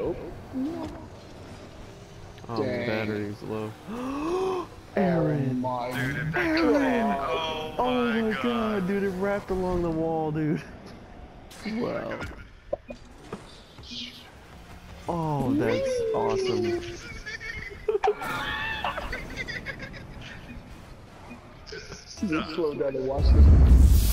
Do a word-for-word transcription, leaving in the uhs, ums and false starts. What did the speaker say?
Oh, no. Oh, the battery's low. Aaron. Oh my Dude, god. Aaron. Oh, Oh my, my god. god. dude, it wrapped along the wall, dude. Wow. Oh, that's awesome. Just slow down and watch this.